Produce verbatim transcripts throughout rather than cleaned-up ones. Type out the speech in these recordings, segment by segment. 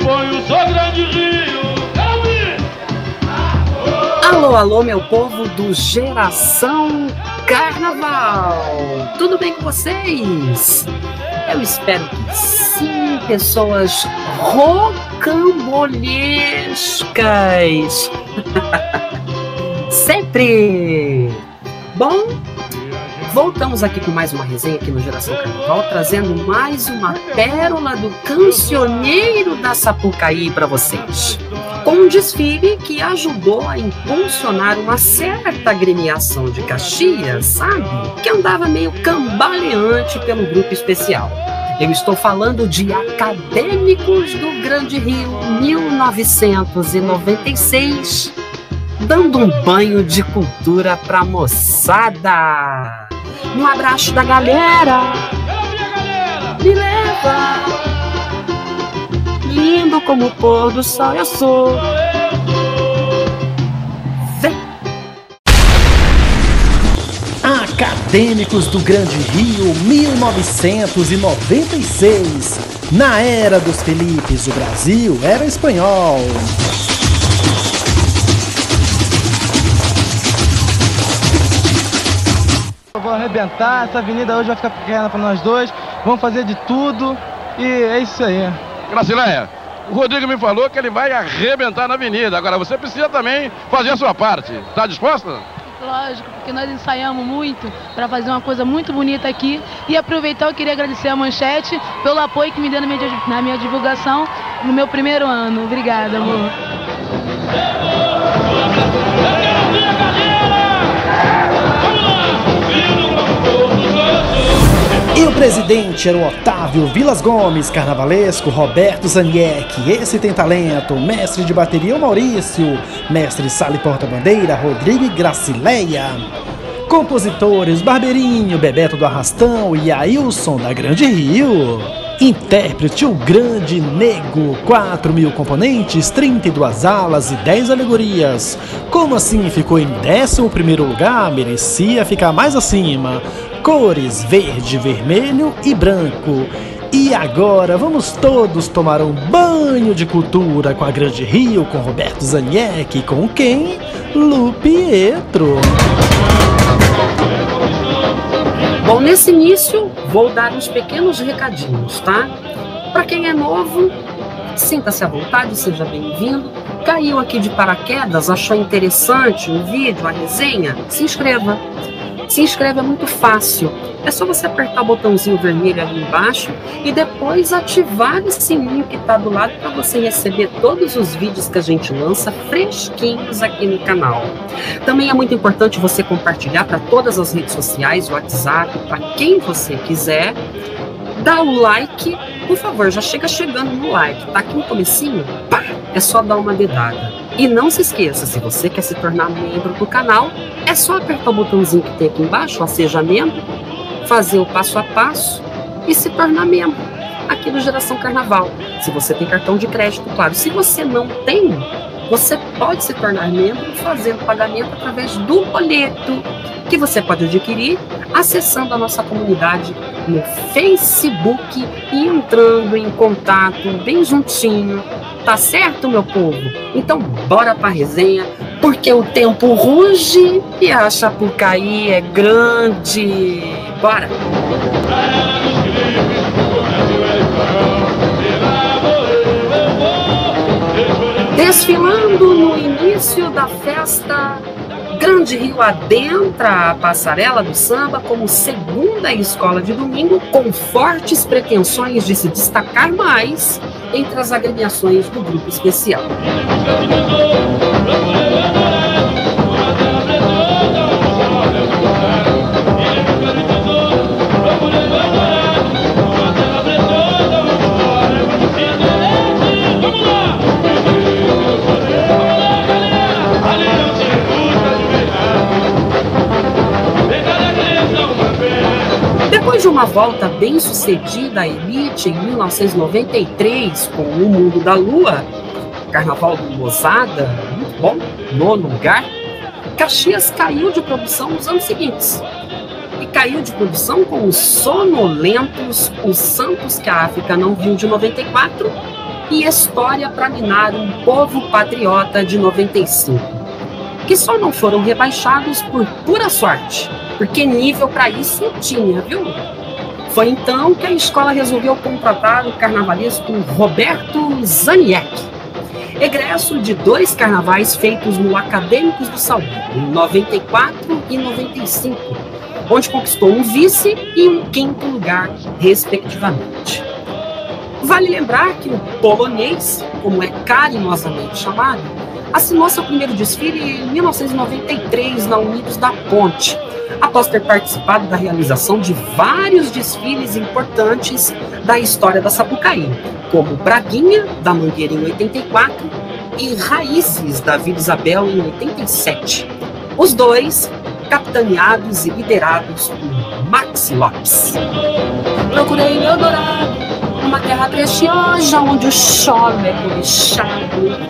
ponho, sou grande Rio. Alô, alô, meu povo do Geração Carnaval! Tudo bem com vocês? Eu espero que sim, pessoas rocambolescas! Sempre! Bom, voltamos aqui com mais uma resenha aqui no Geração Carnaval, trazendo mais uma pérola do cancioneiro da Sapucaí para vocês. Com um desfile que ajudou a impulsionar uma certa agremiação de Caxias, sabe? Que andava meio cambaleante pelo grupo especial. Eu estou falando de Acadêmicos do Grande Rio mil novecentos e noventa e seis, dando um banho de cultura pra moçada. Um abraço da galera. Me leva. Lindo como o pôr do sol eu sou. Vem. Acadêmicos do Grande Rio mil novecentos e noventa e seis. Na era dos Felipes, o Brasil era espanhol. Eu vou arrebentar, essa avenida hoje vai ficar pequena para nós dois. Vamos fazer de tudo e é isso aí. Gracileia, o Rodrigo me falou que ele vai arrebentar na avenida. Agora você precisa também fazer a sua parte. Está disposta? Lógico, porque nós ensaiamos muito para fazer uma coisa muito bonita aqui. E aproveitar, eu queria agradecer a Manchete pelo apoio que me deu na minha, na minha divulgação no meu primeiro ano. Obrigada, amor. E o presidente era o Otávio Vilas Gomes, carnavalesco Roberto Zaniek. Esse tem talento, mestre de bateria o Maurício, mestre sala e porta-bandeira Rodrigo e Gracileia. Compositores Barbeirinho, Bebeto do Arrastão e Ailson da Grande Rio. Intérprete o Grande Nego, quatro mil componentes, trinta e duas alas e dez alegorias. Como assim ficou em décimo primeiro lugar? Merecia ficar mais acima. Cores verde, vermelho e branco. E agora vamos todos tomar um banho de cultura com a Grande Rio, com Roberto Zaniek e com quem? Lu Pietro. Bom, nesse início vou dar uns pequenos recadinhos, tá? Para quem é novo, sinta-se à vontade, seja bem-vindo. Caiu aqui de paraquedas, achou interessante o vídeo, a resenha? Se inscreva. Se inscreve, é muito fácil. É só você apertar o botãozinho vermelho ali embaixo e depois ativar esse sininho que está do lado para você receber todos os vídeos que a gente lança fresquinhos aqui no canal. Também é muito importante você compartilhar para todas as redes sociais, WhatsApp, para quem você quiser. Dá o like, por favor, já chega chegando no like, tá aqui no comecinho, pá, é só dar uma dedada. E não se esqueça, se você quer se tornar membro do canal, é só apertar o botãozinho que tem aqui embaixo, ó, seja membro, fazer o passo a passo e se tornar membro aqui do Geração Carnaval. Se você tem cartão de crédito, claro. Se você não tem, você pode se tornar membro fazendo pagamento através do boleto, que você pode adquirir acessando a nossa comunidade no Facebook e entrando em contato bem juntinho. Tá certo, meu povo? Então bora pra resenha, porque o tempo ruge e a Sapucaí é grande. Bora! Desfilando no início da festa, Grande Rio adentra a passarela do samba como segunda escola de domingo, com fortes pretensões de se destacar mais entre as agremiações do grupo especial. Depois de uma volta bem sucedida à elite em mil novecentos e noventa e três com O Mundo da Lua, Carnaval do Mozada, muito bom, nono lugar, Caxias caiu de produção nos anos seguintes. E caiu de produção com os sonolentos Os Santos que a África Não Viu de noventa e quatro e História para Minar um Povo Patriota de noventa e cinco, que só não foram rebaixados por pura sorte, porque nível para isso tinha, viu? Foi então que a escola resolveu contratar o carnavalesco Roberto Zaniek, egresso de dois carnavais feitos no Acadêmicos do Salgueiro, em noventa e quatro e noventa e cinco, onde conquistou um vice e um quinto lugar, respectivamente. Vale lembrar que o polonês, como é carinhosamente chamado, assinou seu primeiro desfile em mil novecentos e noventa e três na Unidos da Ponte, após ter participado da realização de vários desfiles importantes da história da Sapucaí, como Braguinha, da Mangueira, em oitenta e quatro, e Raízes, da Vila Isabel, em oitenta e sete. Os dois capitaneados e liderados por Maxi Lopes. Procurei meu dourado, uma terra preciosa, onde o chove é cobiçado.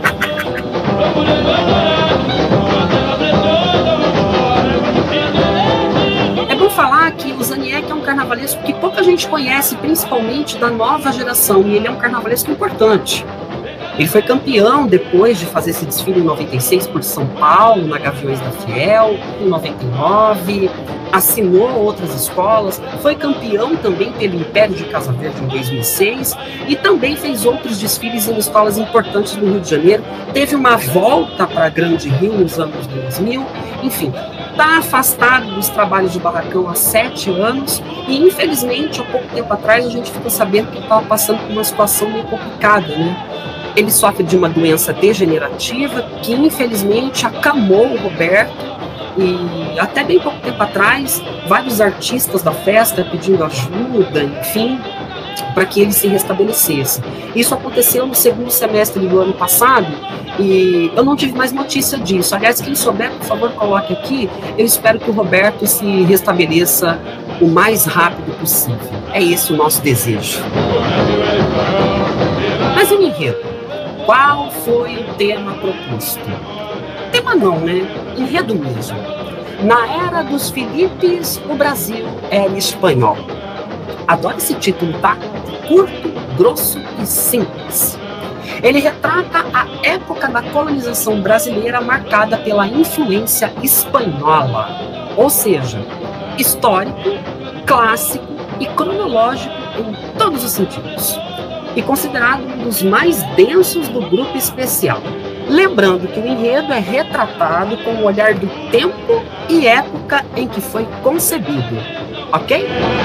É bom falar que o Zaniek é um carnavalesco que pouca gente conhece, principalmente da nova geração, e ele é um carnavalesco importante. Ele foi campeão depois de fazer esse desfile em noventa e seis por São Paulo, na Gaviões da Fiel, em noventa e nove, assinou outras escolas, foi campeão também pelo Império de Casa Verde em dois mil e seis e também fez outros desfiles em escolas importantes do Rio de Janeiro. Teve uma volta para Grande Rio nos anos dois mil, enfim. Está afastado dos trabalhos de barracão há sete anos e, infelizmente, há pouco tempo atrás a gente ficou sabendo que ele estava passando por uma situação meio complicada, né? Ele sofre de uma doença degenerativa que, infelizmente, acamou o Roberto e, até bem pouco tempo atrás, vários artistas da festa pedindo ajuda, enfim, para que ele se restabelecesse. Isso aconteceu no segundo semestre do ano passado e eu não tive mais notícia disso. Aliás, quem souber, por favor, coloque aqui. Eu espero que o Roberto se restabeleça o mais rápido possível. É esse o nosso desejo. Mas o enredo. Qual foi o tema proposto? Tema não, né? Enredo mesmo. Na era dos Filipes, o Brasil era espanhol. Adoro esse título, tá? Curto, grosso e simples. Ele retrata a época da colonização brasileira marcada pela influência espanhola, ou seja, histórico, clássico e cronológico em todos os sentidos, e considerado um dos mais densos do grupo especial. Lembrando que o enredo é retratado com o olhar do tempo e época em que foi concebido, ok?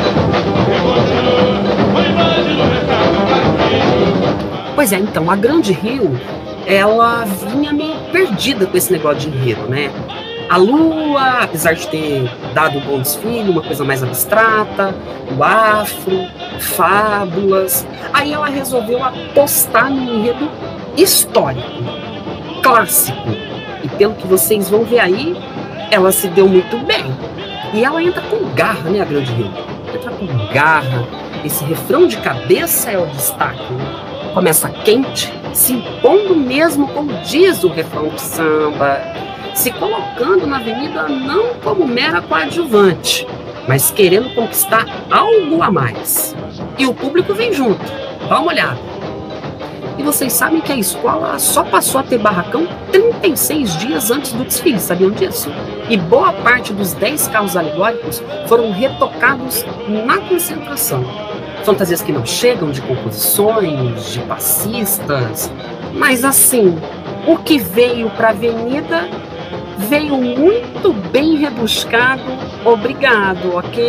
Pois é, então, a Grande Rio, ela vinha meio perdida com esse negócio de enredo, né? A lua, apesar de ter dado um bom desfile, uma coisa mais abstrata, o afro, fábulas. Aí ela resolveu apostar no enredo histórico, clássico. E pelo que vocês vão ver aí, ela se deu muito bem. E ela entra com garra, né, a Grande Rio? Entra com garra. Esse refrão de cabeça é o destaque, né? Começa quente, se impondo mesmo, como diz o refrão do samba, se colocando na avenida não como mera coadjuvante, mas querendo conquistar algo a mais. E o público vem junto, dá uma olhada. E vocês sabem que a escola só passou a ter barracão trinta e seis dias antes do desfile, sabiam disso? E boa parte dos dez carros alegóricos foram retocados na concentração. Fantasias que não chegam de composições, de passistas, mas assim, o que veio para a avenida veio muito bem rebuscado, obrigado, ok?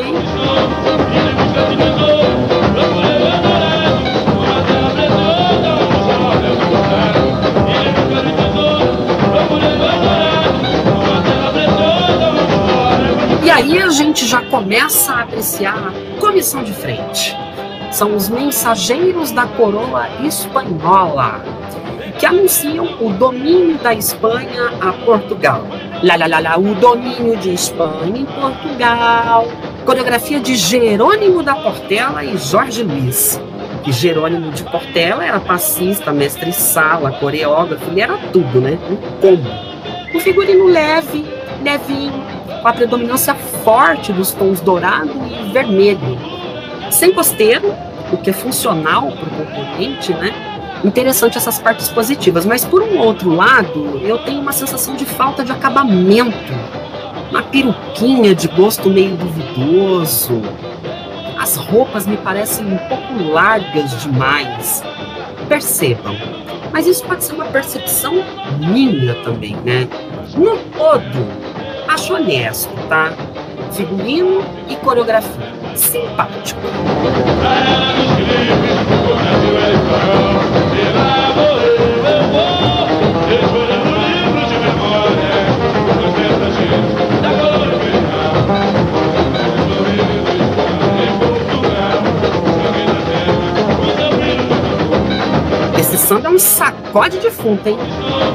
E aí a gente já começa a apreciar a comissão de frente. São os mensageiros da coroa espanhola, que anunciam o domínio da Espanha a Portugal. Lá, lá, lá, lá, o domínio de Espanha em Portugal. Coreografia de Jerônimo da Portela e Jorge Luiz. Que Jerônimo de Portela era passista, mestre-sala, coreógrafo, ele era tudo, né? Um combo. Um figurino leve, levinho, com a predominância forte dos tons dourado e vermelho. Sem costeiro, o que é funcional para o componente, né? interessante essas partes positivas, mas por um outro lado, eu tenho uma sensação de falta de acabamento, uma peruquinha de gosto meio duvidoso. As roupas me parecem um pouco largas demais. Percebam, mas isso pode ser uma percepção minha também, né? No todo, acho honesto, tá? Figurino e coreografia, simpático. Esse samba é um sacode de defunto, hein?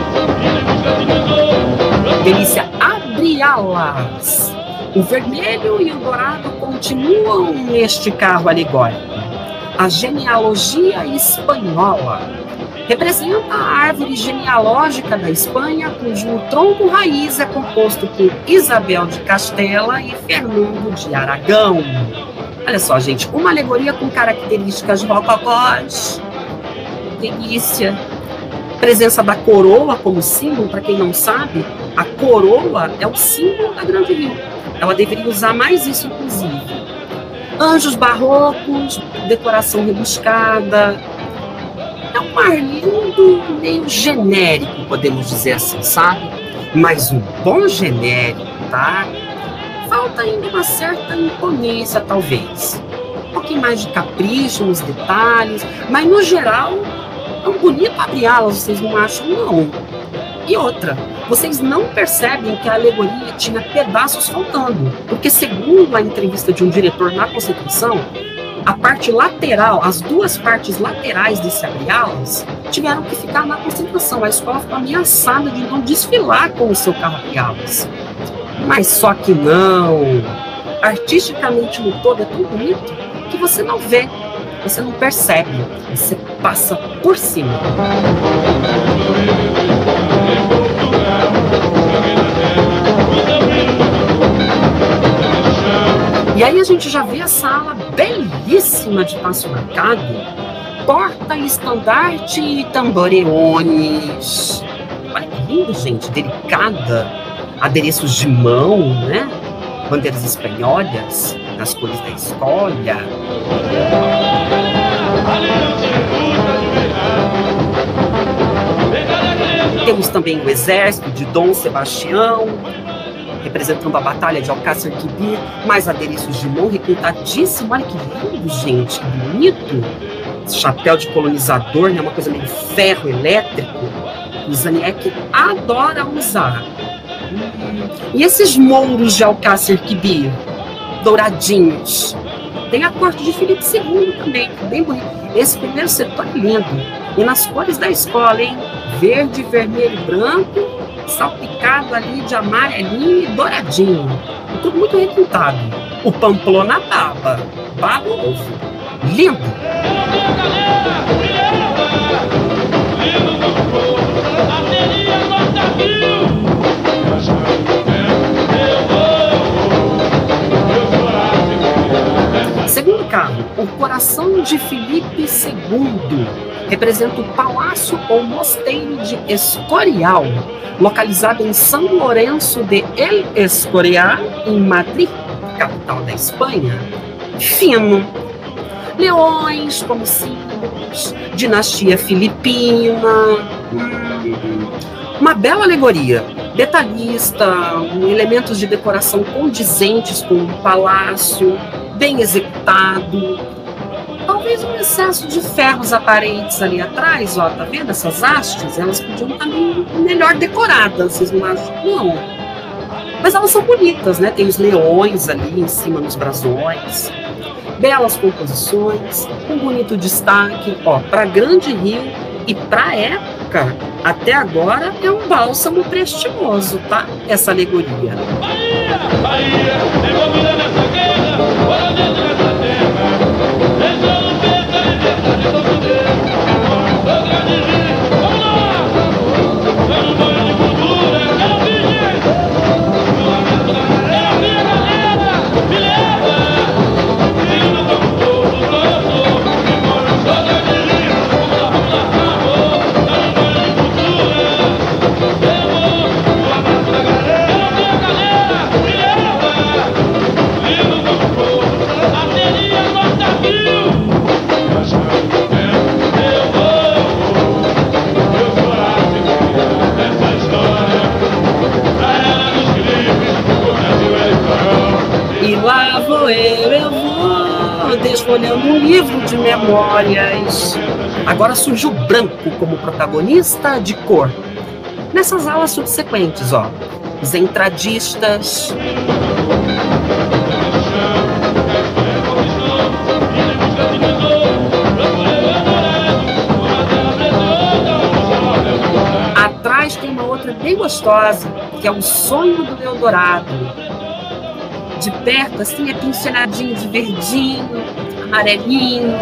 Delícia, abre alas. O vermelho e o dourado continuam neste carro alegórico. A genealogia espanhola representa a árvore genealógica da Espanha, cujo tronco raiz é composto por Isabel de Castela e Fernando de Aragão. Olha só, gente, uma alegoria com características rococós. Delícia. Presença da coroa como símbolo, para quem não sabe, a coroa é o símbolo da Grande Rio. Ela deveria usar mais isso, inclusive. Anjos barrocos, decoração rebuscada. É um ar lindo, meio genérico, podemos dizer assim, sabe? Mas um bom genérico, tá? Falta ainda uma certa imponência, talvez. Um pouquinho mais de capricho nos detalhes, mas no geral, é um bonito abri-alas, vocês não acham, não? E outra, vocês não percebem que a alegoria tinha pedaços faltando, porque segundo a entrevista de um diretor na concentração, a parte lateral, as duas partes laterais desse abri-alas tiveram que ficar na concentração. A escola ficou ameaçada de não desfilar com o seu carro abri-alas. Mas só que não. Artisticamente no todo é tão bonito que você não vê, você não percebe, você passa por cima. E aí a gente já vê a sala belíssima de passo marcado, porta, estandarte e tamboreones. Olha que lindo, gente, delicada, adereços de mão, né? Bandeiras espanholas, nas cores da escola. Temos também o exército de Dom Sebastião, representando a batalha de Alcácer Quibir, mais adereços de mão requintadíssimo. Olha que lindo, gente, que bonito. Esse chapéu de colonizador, né, uma coisa meio ferro elétrico. O Zaniek adora usar. Hum. E esses mouros de Alcácer Quibir, douradinhos. Tem a corte de Filipe segundo também, bem bonito. Esse primeiro setor é lindo. E nas cores da escola, hein? Verde, vermelho e branco, salpicado ali de amarelinho e douradinho. E tudo muito requintado. O Pamplona baba. Baba ovo. Lindo! Segundo carro, o Coração de Filipe segundo, representa o palácio ou mosteiro de Escorial, localizado em São Lourenço de El Escorial, em Madrid, capital da Espanha. Fino. Leões como símbolos, dinastia filipina. Hum, uma bela alegoria, detalhista, um, elementos de decoração condizentes com o palácio, bem executado. Talvez um excesso de ferros aparentes ali atrás, ó, tá vendo essas hastes? Elas podiam estar melhor decoradas, vocês não acham? Não. Mas elas são bonitas, né? Tem os leões ali em cima nos brasões. Belas composições, um bonito destaque, ó, para Grande Rio e para época, até agora é um bálsamo prestimoso, tá? Essa alegoria. Bahia, Bahia, envolvida nessa guerra, bora dentro dessa terra, deixando feita a liberdade do poder, do Grande Rio, vamos lá! Foi um banho de cultura, quero ouvir, gente! Quero ouvir, galera! Me leva! Filho do povo, sou eu, sou, que moro, sou Grande Rio, vamos lá, vamos lá! estou olhando um livro de memórias. Agora surge o branco como protagonista de cor. Nessas aulas subsequentes, ó, os entradistas, atrás tem uma outra bem gostosa, que é o Sonho do Eldorado. De perto, assim, é pinceladinho de verdinho, amarelinho.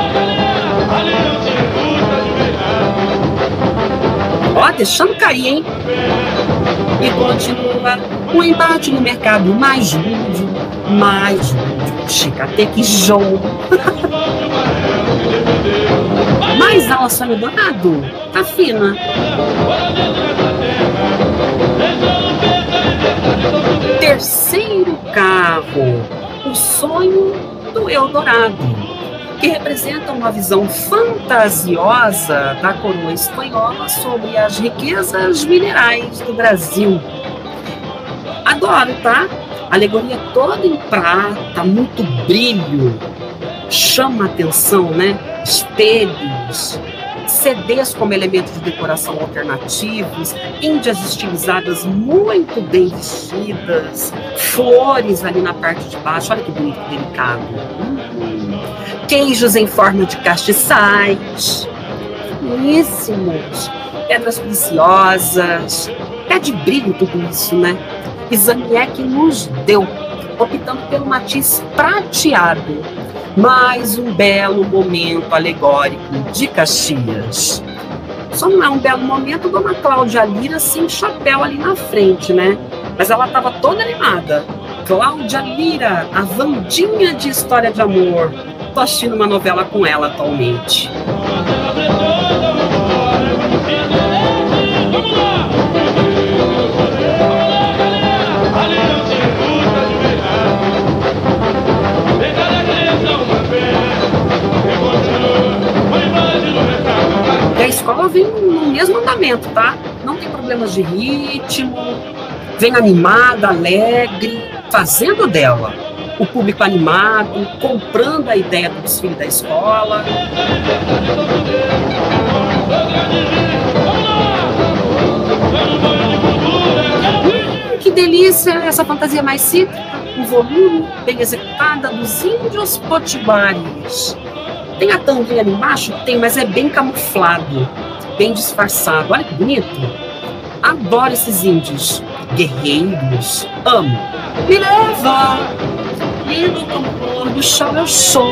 Ó, deixando cair, hein? E continua o embate no mercado mais lúdico, mais lúdico, chicatequijão. Mais aula Sonho Dourado, tá fina. Terceiro carro, o Sonho do Eldorado, que representa uma visão fantasiosa da coroa espanhola sobre as riquezas minerais do Brasil. Adoro, tá? Alegoria toda em prata, muito brilho, chama a atenção, né? Espelhos, C Ds como elementos de decoração alternativos, índias estilizadas muito bem vestidas, flores ali na parte de baixo, olha que bonito, que delicado. Hum. Queijos em forma de castiçais, finíssimos, pedras preciosas, é de brilho tudo isso, né? E Zaniek nos deu, optando pelo matiz prateado. Mais um belo momento alegórico de Caxias. Só não é um belo momento Dona Cláudia Lira sem chapéu ali na frente, né? Mas ela estava toda animada. Cláudia Lira, a Vandinha de História de Amor. Tô assistindo uma novela com ela atualmente. E a escola vem no mesmo andamento, tá? Não tem problemas de ritmo, vem animada, alegre, fazendo dela o público animado, comprando a ideia do desfile da escola. Hum, que delícia essa fantasia mais cítrica, um volume bem executada dos índios potiguares. Tem a tanguinha ali embaixo? Tem, mas é bem camuflado, bem disfarçado. Olha que bonito. Adoro esses índios guerreiros. Amo. Me leva, lindo como pôr do chão eu sou.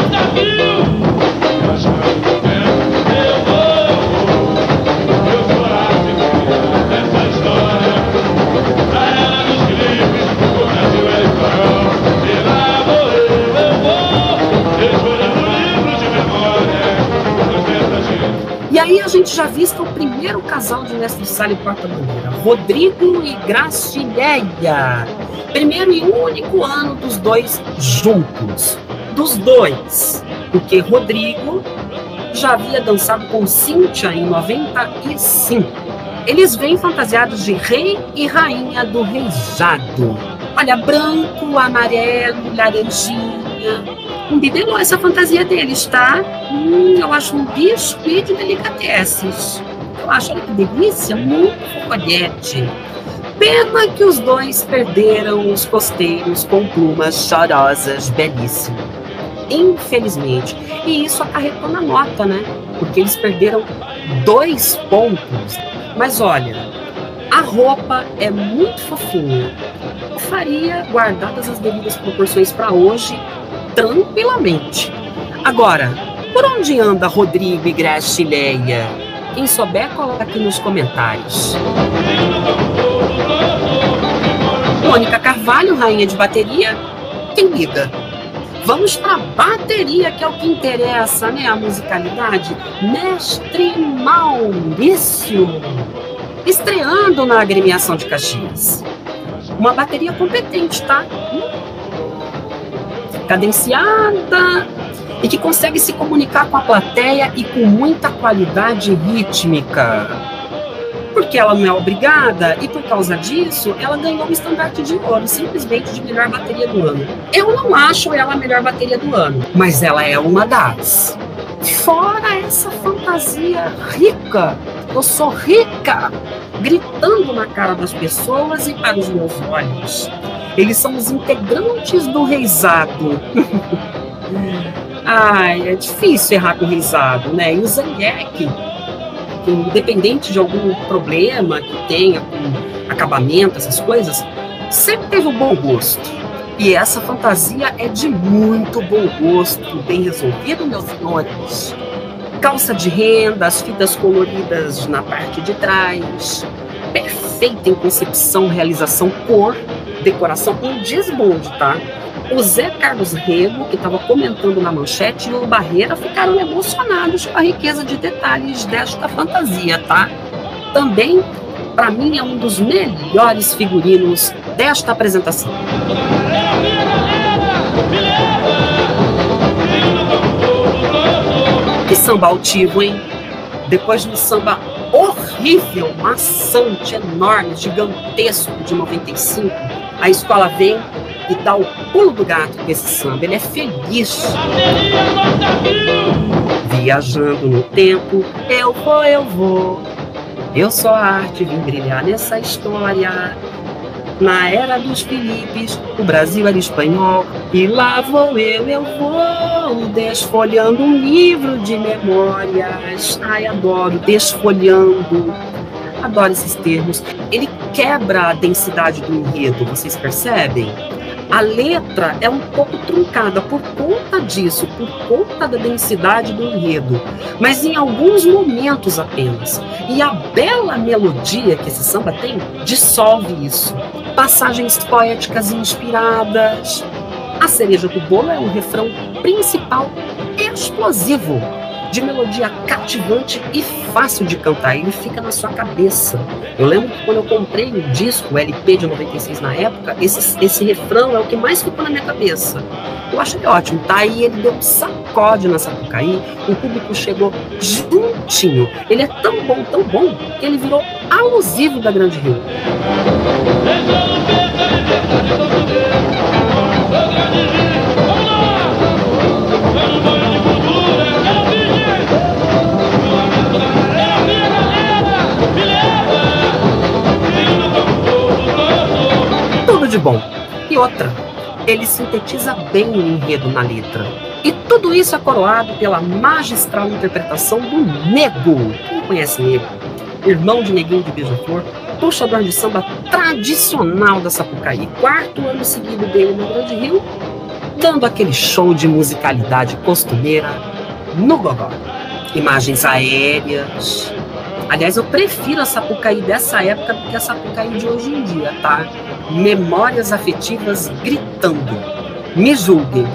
E aí a gente já vista o primeiro casal de mestre sala e porta-bandeira, Rodrigo e Gracileia. Primeiro e único ano dos dois juntos. Dos dois, porque Rodrigo já havia dançado com Cíntia em noventa e cinco. Eles vêm fantasiados de rei e rainha do reijado. Olha, branco, amarelo, laranjinha. Um bibelô essa fantasia deles, tá? Hum, eu acho um biscuit de delicatessen. Eu acho, olha que delícia, muito focolhete. Pena que os dois perderam os costeiros com plumas chorosas, belíssimo. Infelizmente. E isso acarretou na nota, né? Porque eles perderam dois pontos. Mas olha, a roupa é muito fofinha. Eu faria, guardadas as devidas proporções para hoje, tranquilamente. Agora, por onde anda Rodrigo e Gracileia? Quem souber, coloca aqui nos comentários. Mônica Carvalho, rainha de bateria, quem liga? Vamos para a bateria, que é o que interessa, né? A musicalidade. Mestre Maurício, estreando na agremiação de Caxias. Uma bateria competente, tá? Cadenciada e que consegue se comunicar com a plateia e com muita qualidade rítmica. porque ela não é obrigada, e por causa disso, ela ganhou o estandarte de ouro, simplesmente de melhor bateria do ano. Eu não acho ela a melhor bateria do ano, mas ela é uma das. Fora essa fantasia rica, eu sou rica, gritando na cara das pessoas e para os meus olhos. Eles são os integrantes do Reisado. Ai, é difícil errar com o Reisado, né? E o Zaniek, independente de algum problema que tenha com acabamento, essas coisas, sempre teve um bom gosto. E essa fantasia é de muito bom gosto, bem resolvido, meus senhores. Calça de renda, as fitas coloridas na parte de trás, perfeita em concepção, realização, cor, decoração, um desbonde, tá? O Zé Carlos Rego, que estava comentando na manchete, e o Barreira ficaram emocionados com a riqueza de detalhes desta fantasia, tá? Também, para mim, é um dos melhores figurinos desta apresentação. Que samba altivo, hein? Depois de um samba horrível, maçante, enorme, gigantesco de noventa e cinco, a escola vem e dá o pulo do gato com esse samba. Ele é feliz. Viajando no tempo, eu vou, eu vou. Eu sou a arte, vim brilhar nessa história. Na era dos Filipes, o Brasil era espanhol. E lá vou eu, eu vou, desfolhando um livro de memórias. Ai, adoro, desfolhando. Adoro esses termos. Ele quebra a densidade do enredo, vocês percebem? A letra é um pouco truncada por conta disso, por conta da densidade do enredo, mas em alguns momentos apenas. E a bela melodia que esse samba tem dissolve isso. Passagens poéticas inspiradas. A cereja do bolo é um refrão principal explosivo, de melodia cativante e fácil de cantar. Ele fica na sua cabeça. Eu lembro que quando eu comprei o disco, o L P de noventa e seis na época, esse, esse refrão é o que mais ficou na minha cabeça. Eu acho ele ótimo, tá? E ele deu um sacode na Sapucaí, o público chegou juntinho. Ele é tão bom, tão bom, que ele virou alusivo da Grande Rio. Tudo de bom. E outra, ele sintetiza bem o enredo na letra. E tudo isso é coroado pela magistral interpretação do Nego. Quem conhece Nego? Irmão de Neguinho de Beija-Flor, puxador de samba tradicional da Sapucaí, quarto ano seguido dele no Grande Rio, dando aquele show de musicalidade costumeira no gogó. Imagens aéreas. Aliás, eu prefiro a Sapucaí dessa época do que a Sapucaí de hoje em dia, tá? Memórias afetivas gritando. Me julguem.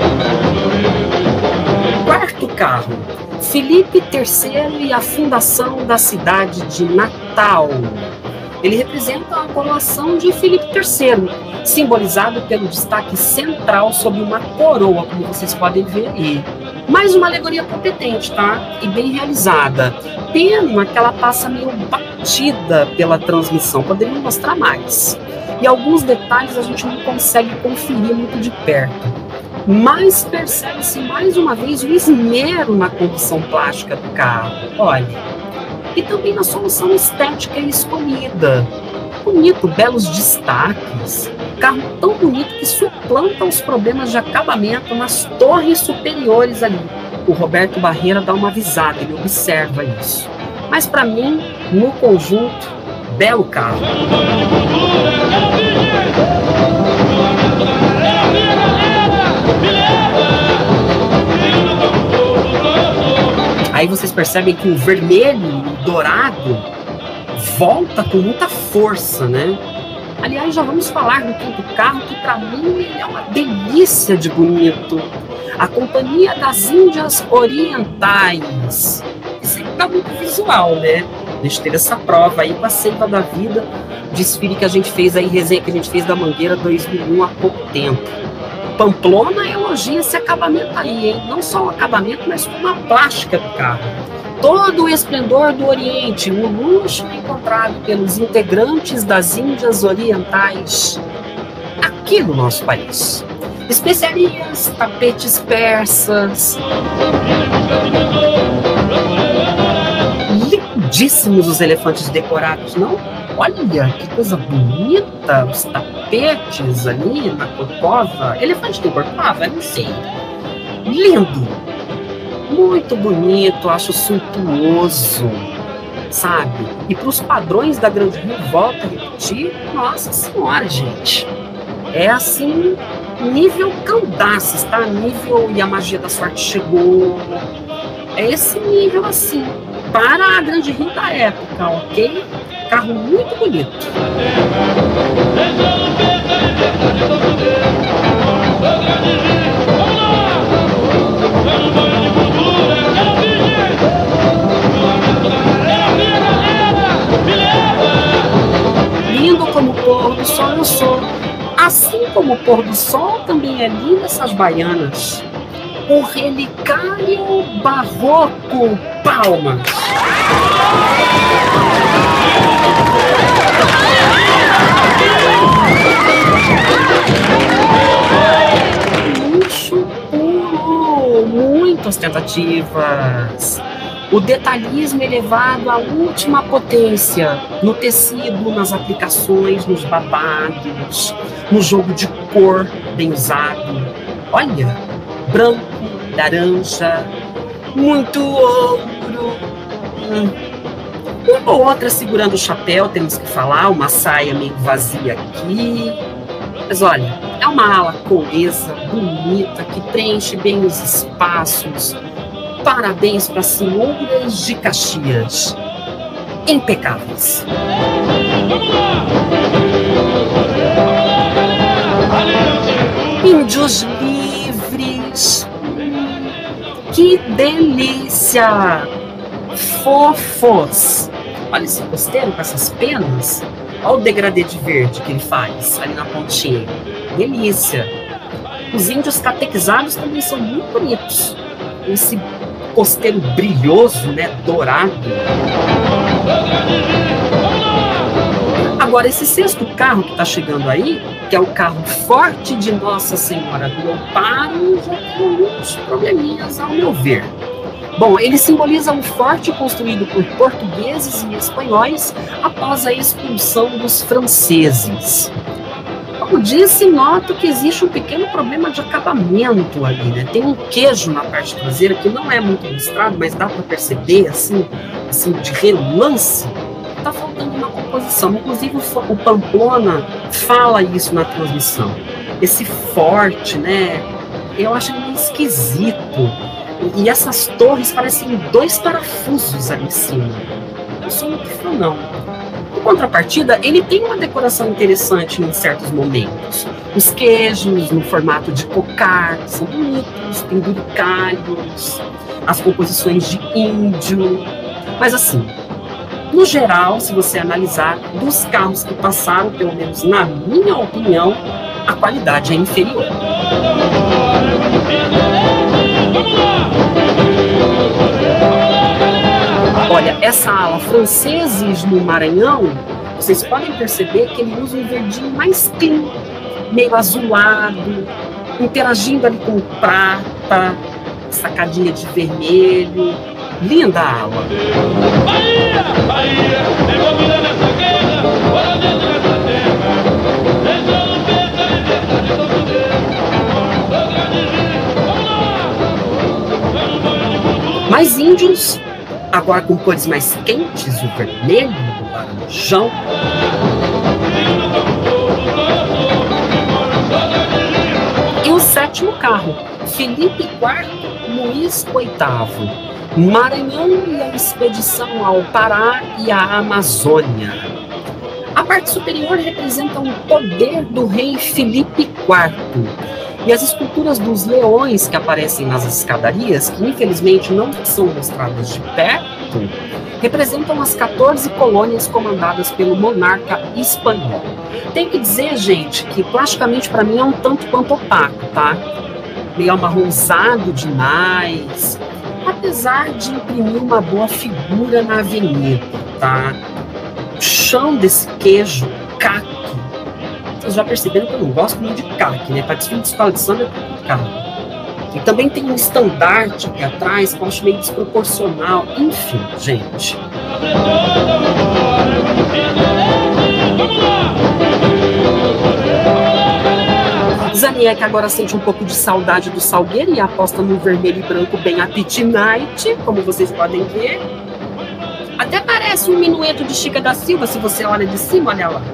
Quarto carro. Felipe terceiro e a fundação da cidade de Natal. Ele representa a coroação de Felipe terceiro, simbolizado pelo destaque central sobre uma coroa, como vocês podem ver aí. Mais uma alegoria competente, tá? E bem realizada. Pena que ela passa meio batida pela transmissão, poderia mostrar mais. E alguns detalhes a gente não consegue conferir muito de perto. Mas percebe-se mais uma vez o esmero na condição plástica do carro. Olha. E também na solução estética escolhida. Bonito, belos destaques. Carro tão bonito que suplanta os problemas de acabamento nas torres superiores ali. O Roberto Barreira dá uma avisada, ele observa isso. Mas para mim, no conjunto, belo carro. Aí vocês percebem que o vermelho e o dourado volta com muita força, né? Aliás, já vamos falar do quinto carro, que para mim é uma delícia de bonito. A Companhia das Índias Orientais. Isso aí tá muito visual, né? A gente teve essa prova aí com a Seiva da Vida, desfile que a gente fez aí, resenha que a gente fez da Mangueira dois mil e um há pouco tempo. Pamplona elogia esse acabamento aí, hein? Não só o acabamento, mas como a plástica do carro. todo o esplendor do Oriente, o luxo encontrado pelos integrantes das Índias Orientais aqui no nosso país. Especiarias, tapetes persas, lindíssimos os elefantes decorados, não? Olha que coisa bonita, os tapetes ali na corcova. Elefante tem corcova? Não sei. Lindo, muito bonito, acho suntuoso, sabe? E para os padrões da Grande Rio, volto a repetir, nossa senhora, gente. É assim, nível Caldaças, tá? Nível E a Magia da Sorte Chegou. É esse nível assim, para a Grande Rio da época, ok? Carro muito bonito. Lindo como o pôr do sol eu sou. Assim como o pôr do sol, também é lindo essas baianas. O relicário barroco Palmas. Luxo puro, muitas tentativas. O detalhismo elevado à última potência, no tecido, nas aplicações, nos babados, no jogo de cor bem usado. Olha, branco, laranja, muito ouro. Hum. Uma ou outra segurando o chapéu, temos que falar, uma saia meio vazia aqui. Mas olha, é uma ala coesa, bonita, que preenche bem os espaços. Parabéns para as senhoras de Caxias. Impecáveis. Índios livres. Que delícia! Fofos. Olha esse costeiro com essas penas. Olha o degradê de verde que ele faz ali na pontinha. Delícia. Os índios catequizados também são muito bonitos. Esse costeiro brilhoso, né, dourado. Agora, esse sexto carro que está chegando aí, que é o carro forte de Nossa Senhora do Amparo, já tem alguns probleminhas, ao meu ver. Bom, ele simboliza um forte construído por portugueses e espanhóis após a expulsão dos franceses. Como disse, noto que existe um pequeno problema de acabamento ali, né? Tem um queijo na parte traseira que não é muito mostrado, mas dá para perceber, assim, assim, de relance, tá faltando uma composição. Inclusive o Pamplona fala isso na transmissão. Esse forte, né? Eu acho ele meio esquisito. E essas torres parecem dois parafusos ali em cima. Não sou muito fã, não. Em contrapartida, ele tem uma decoração interessante em certos momentos. Os queijos no formato de cocar são bonitos, penduricalhos, as composições de índio. Mas assim, no geral, se você analisar, dos carros que passaram, pelo menos na minha opinião, a qualidade é inferior. Olha, essa ala franceses no Maranhão, vocês podem perceber que ele usa um verdinho mais clean, meio azulado, interagindo ali com prata, sacadinha de vermelho. Linda a ala. Bahia, Bahia, envolvida nessa guerra, bora dentro dessa terra, deixa o peito a liberdade do poder, do grande Rio, vamos lá, mais índios, agora com cores mais quentes, o vermelho, o laranjão. E o sétimo carro, Felipe quarto, Luís oitavo. Maranhão e a expedição ao Pará e à Amazônia. A parte superior representa o poder do rei Felipe quarto. E as esculturas dos leões que aparecem nas escadarias, que infelizmente não são mostradas de perto, representam as quatorze colônias comandadas pelo monarca espanhol. Tenho que dizer, gente, que plasticamente para mim é um tanto quanto opaco, tá? Meio amarronzado demais. apesar de imprimir uma boa figura na avenida, tá? O chão desse queijo, caqui. Vocês já perceberam que eu não gosto muito de caqui, né? Para desfile de escola de samba é caqui. E também tem um estandarte aqui atrás que eu acho meio desproporcional. Enfim, gente. Zaniek agora sente um pouco de saudade do Salgueiro e aposta no vermelho e branco bem apetite night, como vocês podem ver. Até parece um minueto de Chica da Silva, se você olha de cima, olha lá.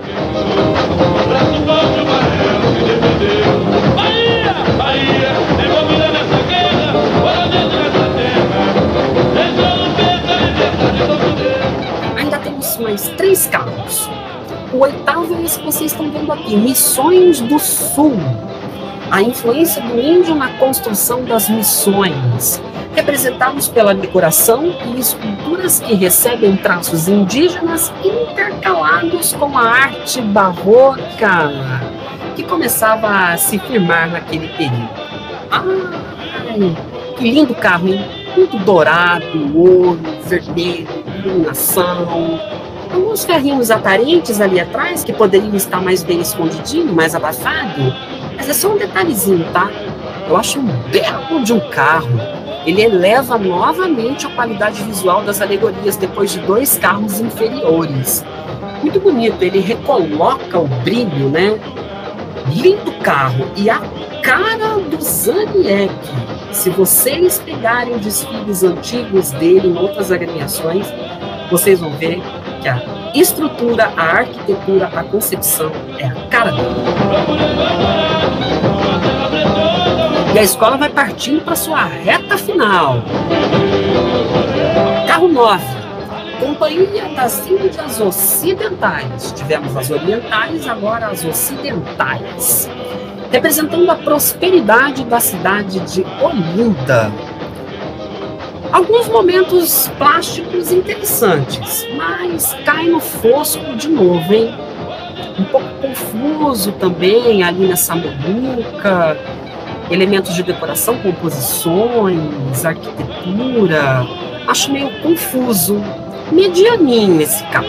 Ainda temos mais três carros. O oitavo é esse que vocês estão vendo aqui, Missões do Sul. A influência do índio na construção das missões, representados pela decoração e esculturas que recebem traços indígenas intercalados com a arte barroca, que começava a se firmar naquele período. Ai, que lindo carro, hein? Muito dourado, ouro, vermelho, iluminação. Alguns ferrinhos aparentes ali atrás, que poderiam estar mais bem escondidinho, mais abafado. Mas é só um detalhezinho, tá? Eu acho um belo de um carro. Ele eleva novamente a qualidade visual das alegorias depois de dois carros inferiores. Muito bonito, ele recoloca o brilho, né? Lindo carro. E a cara do Zaniek. Se vocês pegarem desfiles antigos dele em outras agremiações, vocês vão ver que a estrutura, a arquitetura, a concepção é a cara dele. E a escola vai partindo para sua reta final. Carro nove. Companhia das Índias Ocidentais. Tivemos as orientais, agora as ocidentais. Representando a prosperidade da cidade de Olinda. Alguns momentos plásticos interessantes, mas cai no fosco de novo, hein? Um pouco confuso também ali nessa menuca. Elementos de decoração, composições, arquitetura. Acho meio confuso. Medianinho esse carro.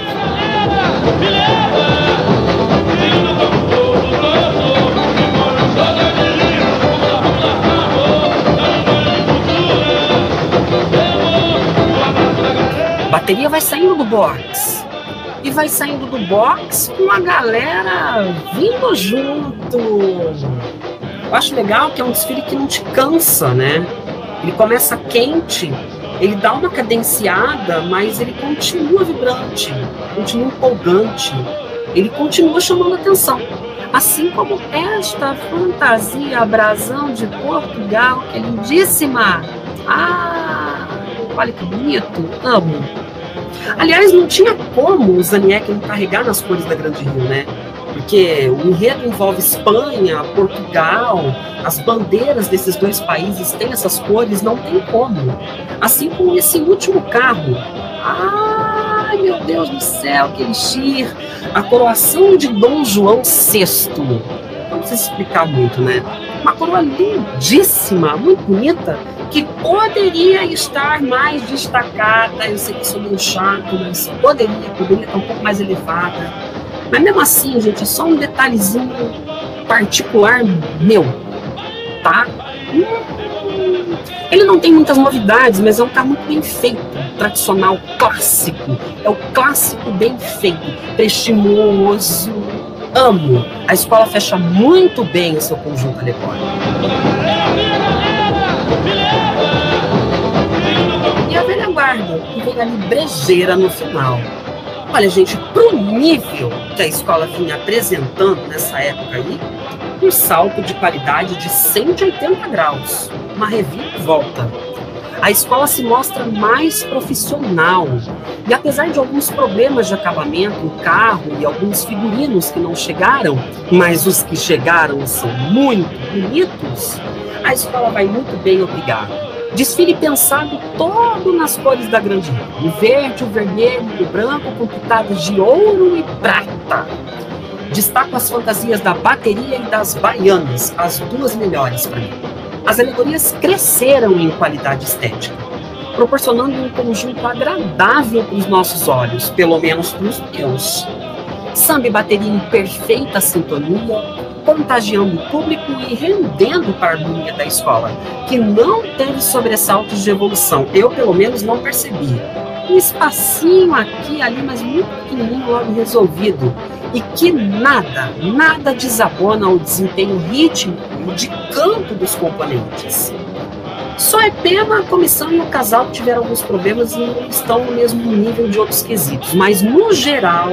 Bateria vai saindo do box. E vai saindo do box com a galera vindo junto. Eu acho legal que é um desfile que não te cansa, né? Ele começa quente, ele dá uma cadenciada, mas ele continua vibrante, continua empolgante, ele continua chamando atenção. Assim como esta fantasia brasão de Portugal, que é lindíssima. Ah, olha que bonito, amo. Aliás, não tinha como o Zaniek não carregar nas cores da Grande Rio, né? Porque o enredo envolve Espanha, Portugal, as bandeiras desses dois países têm essas cores, não tem como. Assim como esse último carro. Ai, meu Deus do céu, que elixir! A coroação de Dom João sexto. Não precisa explicar muito, né? Uma coroa lindíssima, muito bonita, que poderia estar mais destacada. Eu sei que sou meio chato, mas poderia, poderia estar um pouco mais elevada. Mas mesmo assim, gente, é só um detalhezinho particular meu, tá? Hum, ele não tem muitas novidades, mas é um carro muito bem feito, tradicional, clássico. É o clássico bem feito, prestimoso. Amo. A escola fecha muito bem o seu conjunto alegórico. E a velha guarda, que vem ali brejeira no final. Olha, gente, pro nível que a escola vinha apresentando nessa época aí, um salto de qualidade de cento e oitenta graus, uma reviravolta. A escola se mostra mais profissional e, apesar de alguns problemas de acabamento no carro e alguns figurinos que não chegaram, mas os que chegaram são muito bonitos, a escola vai muito bem, obrigada. Desfile pensado todo nas cores da Grande Rio. O verde, o vermelho e o branco com pitadas de ouro e prata. Destaco as fantasias da bateria e das baianas, as duas melhores para mim. As alegorias cresceram em qualidade estética. proporcionando um conjunto agradável para os nossos olhos, pelo menos para os meus. Samba e bateria em perfeita sintonia, contagiando o público e rendendo para a harmonia da escola, que não teve sobressaltos de evolução, eu pelo menos não percebi. Um espacinho aqui e ali, mas muito pequenininho, logo resolvido, e que nada, nada desabona o desempenho rítmico e de canto dos componentes. Só é pena a comissão e o casal que tiveram alguns problemas e não estão no mesmo nível de outros quesitos, mas no geral,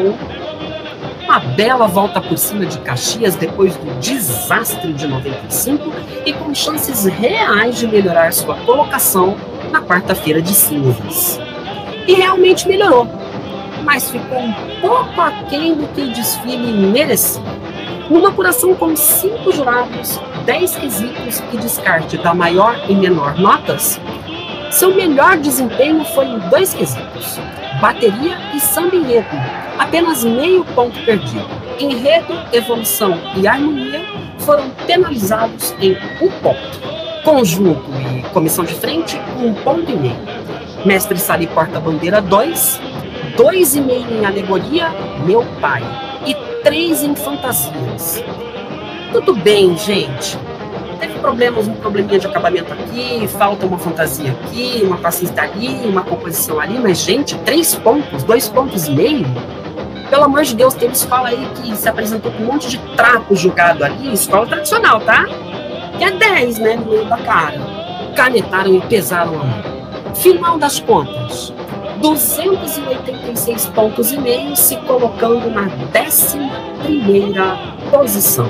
uma bela volta por cima de Caxias depois do desastre de noventa e cinco e com chances reais de melhorar sua colocação na quarta-feira de cinzas. E realmente melhorou, mas ficou um pouco aquém do que o desfile merecia. Numa apuração com cinco jurados, dez quesitos e descarte da maior e menor notas, seu melhor desempenho foi em dois quesitos, bateria e samba enredo, apenas meio ponto perdido. Enredo, evolução e harmonia foram penalizados em um ponto. Conjunto e comissão de frente, um ponto e meio. Mestre Sali porta-bandeira, dois. Dois e meio em alegoria, meu pai. E três em fantasias. Tudo bem, gente. Teve problemas, um probleminha de acabamento aqui, falta uma fantasia aqui, uma passista ali, uma composição ali, mas, gente, três pontos, dois pontos e meio? Pelo amor de Deus, teve escola aí que se apresentou com um monte de trapo jogado ali, escola tradicional, tá? Que é dez, né, no meio da cara. Canetaram e pesaram a mão. Final das contas, duzentos e oitenta e seis pontos e meio, se colocando na décima primeira posição.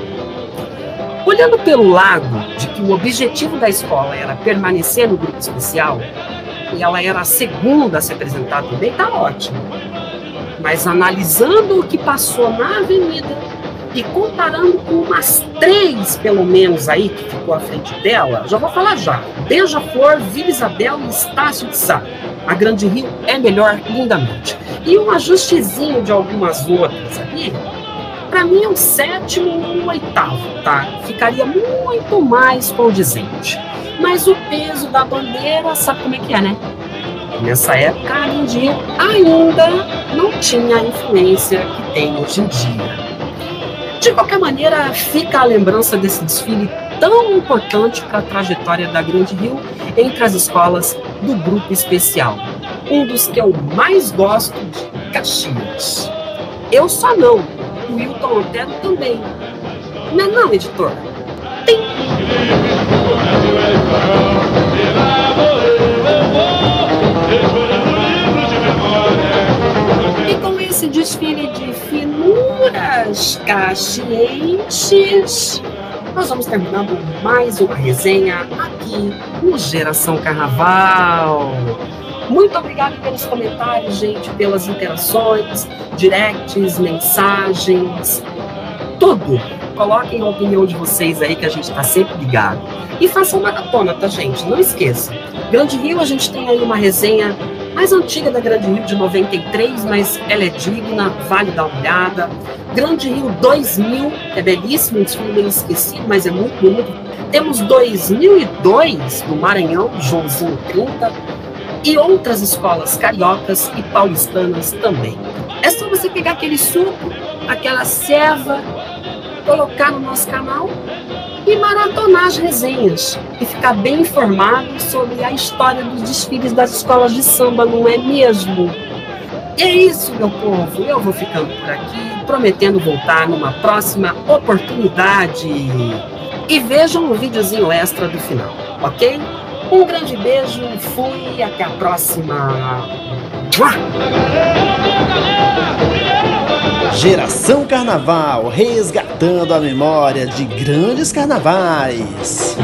Olhando pelo lado de que o objetivo da escola era permanecer no grupo especial, e ela era a segunda a se apresentar também, tá ótimo. Mas analisando o que passou na avenida e comparando com umas três, pelo menos, aí que ficou à frente dela, já vou falar já. Beija-Flor, Vila Isabel e Estácio de Sá. A Grande Rio é melhor lindamente. E um ajustezinho de algumas outras ali, para mim é um sétimo ou um oitavo, tá? Ficaria muito mais condizente. Mas o peso da bandeira, sabe como é que é, né? Nessa época, a Grande Rio ainda não tinha a influência que tem hoje em dia. De qualquer maneira, fica a lembrança desse desfile tão importante para a trajetória da Grande Rio entre as escolas do Grupo Especial. Um dos que eu mais gosto de Caxias. Eu só não, o Wilton Otero também. Não é não, editor? Tem. E com esse desfile de finuras caxienses, nós vamos terminando mais uma resenha aqui no Geração Carnaval. Muito obrigado pelos comentários, gente, pelas interações, directs, mensagens, tudo. Coloquem a opinião de vocês aí, que a gente está sempre ligado. E façam maratona, tá, gente? Não esqueça. Grande Rio, a gente tem aí uma resenha mais antiga da Grande Rio, de noventa e três, mas ela é digna, vale dar uma olhada. Grande Rio dois mil, é belíssimo, um desfile meio esquecido, mas é muito bonito. Temos dois mil e dois do Maranhão, Joãozinho trinta, e outras escolas cariocas e paulistanas também. É só você pegar aquele suco, aquela serva, colocar no nosso canal e maratonar as resenhas e ficar bem informado sobre a história dos desfiles das escolas de samba, não é mesmo? E é isso, meu povo, eu vou ficando por aqui, prometendo voltar numa próxima oportunidade. E vejam o videozinho extra do final, ok? Um grande beijo, fui, até a próxima. Geração Carnaval, resgatando a memória de grandes carnavais.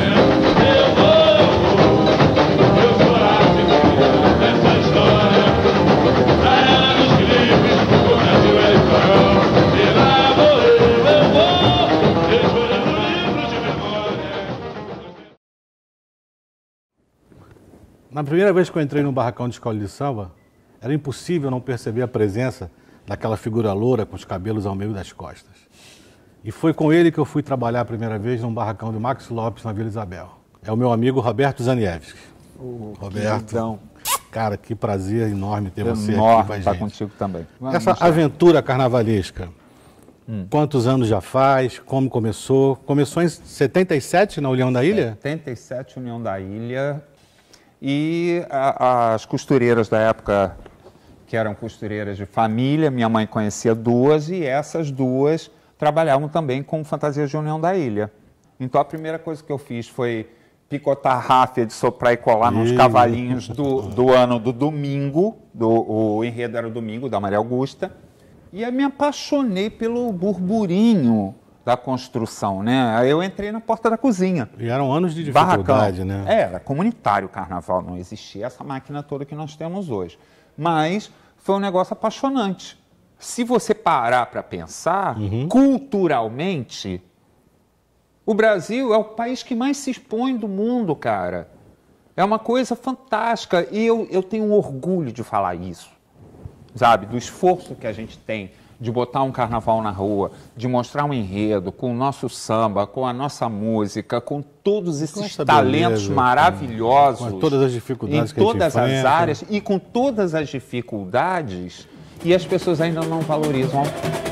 Na primeira vez que eu entrei no barracão de escola de samba, era impossível não perceber a presença daquela figura loura com os cabelos ao meio das costas. E foi com ele que eu fui trabalhar a primeira vez num barracão de Max Lopes, na Vila Isabel. É o meu amigo Roberto Zaniewski. Oh, Roberto. Queridão. Cara, que prazer enorme ter você enorme aqui com a estar gente. contigo também. Vamos Essa mostrar. aventura carnavalesca, hum. quantos anos já faz? Como começou? Começou em setenta e sete na União da Ilha? setenta e sete, União da Ilha. E a, as costureiras da época, que eram costureiras de família, minha mãe conhecia duas, e essas duas trabalhavam também com fantasias de União da Ilha. Então a primeira coisa que eu fiz foi picotar ráfia de soprar e colar nos cavalinhos do, do ano do domingo, do, o enredo era o domingo, da Maria Augusta, e eu me apaixonei pelo burburinho da construção, né? Aí eu entrei na porta da cozinha. E eram anos de dificuldade, Barracão. né? Era comunitário o carnaval, não existia essa máquina toda que nós temos hoje. Mas foi um negócio apaixonante. Se você parar para pensar, uhum. culturalmente, o Brasil é o país que mais se expõe do mundo, cara. É uma coisa fantástica. E eu, eu tenho orgulho de falar isso, sabe? Do esforço que a gente tem de botar um carnaval na rua, de mostrar um enredo com o nosso samba, com a nossa música, com todos esses com talentos beleza, maravilhosos. Com, com todas as dificuldades em que a gente todas as enfrenta. áreas e com todas as dificuldades, e as pessoas ainda não valorizam